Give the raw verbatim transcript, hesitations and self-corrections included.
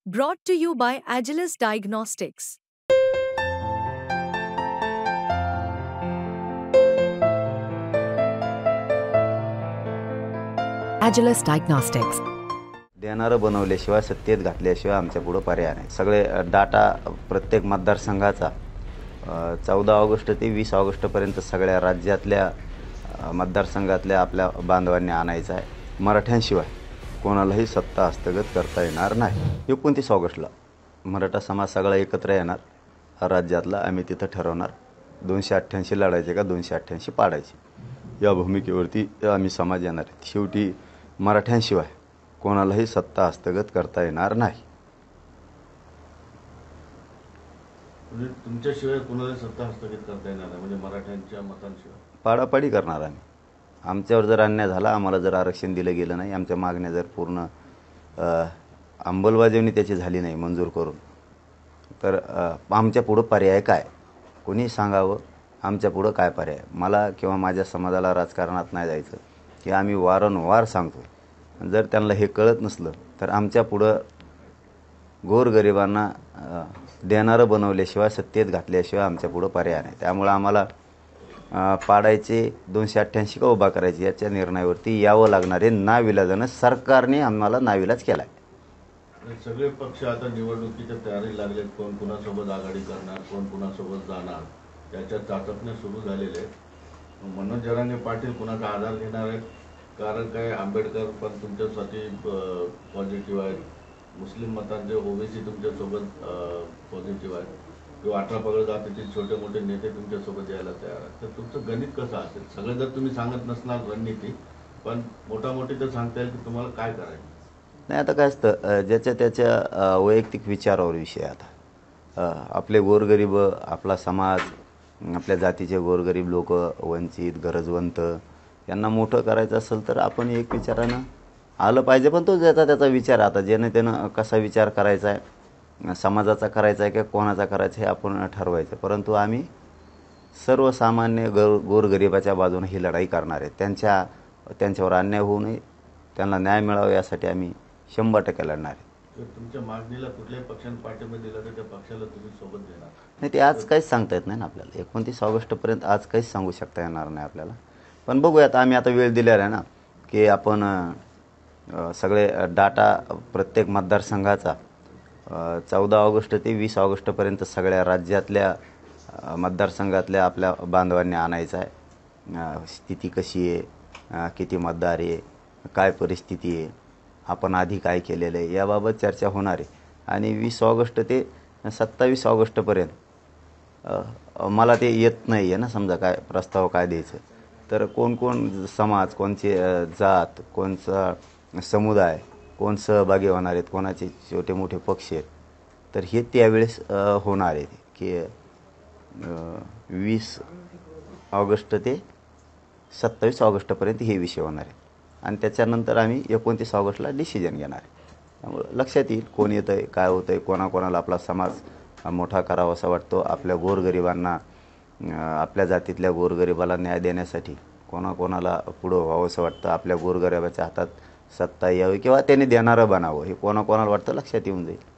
Brought to you by Agilus Diagnostics. Agilus Diagnostics. देणारं बनवल्याशिवाय सत्तेत घातल्याशिवाय आमच्या पुढे पर्याय नाही. सगळे डाटा प्रत्येक मतदारसंघाचा चौदा ऑगस्ट ते वीस ऑगस्ट पर्यंत सगळ्या राज्यातल्या मतदारसंघातल्या आपल्या बांधवांनी आणायचा आहे. मराठ्यांशिवाय कोणालाही सत्ता हस्तगत करता येणार नाही. एकोणतीस ऑगस्टला मराठा समाज सगळा एकत्र येणार. राज्यातला आम्ही तिथं ठरवणार दोनशे अठ्ठ्याऐंशी लढायचे का दोनशे अठ्ठ्याऐंशी पाडायचे या भूमिकेवरती आम्ही समाज येणार आहे. शेवटी मराठ्यांशिवाय कोणालाही सत्ता हस्तगत करता येणार नाही. म्हणजे तुमच्याशिवाय कोणाला सत्ता हस्तगत करता येणार नाही, म्हणजे मराठ्यांच्या मतांशिवाय पाडापाडी करणार आम्ही. आमच्यावर जर अन्याय झाला, आम्हाला जर आरक्षण दिलं गेलं नाही, आमच्या मागण्या जर पूर्ण अंमलबजावणी त्याची झाली नाही मंजूर करून, तर आमच्या पुढं पर्याय काय? कोणी सांगावं आमच्या पुढं काय पर्याय? मला किंवा माझ्या समाजाला राजकारणात नाही जायचं की आम्ही वारंवार सांगतो. जर त्यांना हे कळत नसलं तर आमच्या पुढं गोरगरिबांना देणारं बनवल्याशिवाय सत्तेत घातल्याशिवाय आमच्या पुढं पर्याय नाही. त्यामुळं आम्हाला पाडायचे दोनशे अठ्ठ्याऐंशी का उभा करायचे याच्या निर्णयावरती यावं लागणार आहे. नाविलाजानं सरकारने आम्हाला नाविलाज केला आहे. सगळे पक्ष आता निवडणुकीच्या तयारी लागलेत. कोण कुणासोबत आघाडी करणार, कोण कुणासोबत जाणार, त्याच्या चाचपण्या सुरू झालेल्या आहेत. मनोज जरांगे पाटील कुणाचा आधार घेणार आहेत? कारण काय, आंबेडकर पण तुमच्यासाठी पॉझिटिव्ह आहेत, मुस्लिम मतांचे ओबीसी तुमच्यासोबत पॉझिटिव्ह आहेत, किंवा अठरा पगड जातीतील छोटे मोठे नेते तुमच्यासोबत यायला तयार आहेत. तर तुमचं गणित कसं असेल? सगळं जर तुम्ही सांगत नसणार रणनीती, पण मोठामोठी तर सांगता येईल की तुम्हाला काय करायचं नाही. आता काय असतं, ज्याच्या त्याच्या वैयक्तिक विचारावर विषय. आता आपले गोरगरीब, आपला समाज, आपल्या जातीचे गोरगरीब लोक, वंचित, गरजवंत यांना मोठं करायचं असेल तर आपण एक विचारानं आलं पाहिजे. पण तो ज्याचा त्याचा विचार. आता ज्यानं त्यानं कसा विचार करायचा आहे, समाजाचा करायचा आहे किंवा कोणाचा करायचा हे आपण ठरवायचं. परंतु आम्ही सर्वसामान्य गो गोरगरिबाच्या बाजूने ही लढाई करणार आहे. त्यांच्या त्यांच्यावर अन्याय होऊ नये, त्यांना न्याय मिळावा यासाठी आम्ही शंभर टक्के लढणार आहे. तुमच्या मागणीला कुठल्याही पक्षाने पाठिंबा दिला तर त्या पक्षाला तुम्ही सोबत देणार नाही? ते आज काहीच सांगता येत नाही ना आपल्याला. एकोणतीस ऑगस्टपर्यंत आज काहीच सांगू शकता येणार नाही आपल्याला. पण बघूयात, आम्ही आता वेळ दिलेला आहे ना की आपण सगळे डाटा प्रत्येक मतदारसंघाचा चौदा ऑगस्ट ते वीस ऑगस्टपर्यंत सगळ्या राज्यातल्या मतदारसंघातल्या आपल्या बांधवांनी आणायचा आहे. स्थिती कशी आहे, किती मतदार आहे, काय परिस्थिती आहे, आपण आधी काय केलेलं आहे याबाबत चर्चा होणार आहे. आणि वीस ऑगस्ट ते सत्तावीस ऑगस्टपर्यंत मला ते येत नाही आहे ना, समजा काय प्रस्ताव काय द्यायचं, तर कोण कोण समाज, कोणचे जात, कोणचा समुदाय, कोण सहभागी होणार आहेत, कोणाचे छोटे मोठे पक्ष आहेत, तर हे त्यावेळेस होणार आहे की वीस ऑगस्ट ते सत्तावीस ऑगस्टपर्यंत हे विषय होणार आहेत. आणि त्याच्यानंतर आम्ही एकोणतीस ऑगस्टला डिसिजन घेणार आहे. त्यामुळं लक्षात येईल कोण येतं आहे, काय होतं आहे, कोणाकोणाला आपला समाज मोठा करावा असा वाटतो, आपल्या गोरगरिबांना, आपल्या जातीतल्या गोरगरिबाला न्याय देण्यासाठी कोणाकोणाला पुढं व्हावं असं वाटतं, आपल्या गोरगरिबाच्या हातात सत्ता यावी किंवा त्याने देणारं बनावं हे कोणाकोणाला वाटतं लक्षात येऊन जाईल.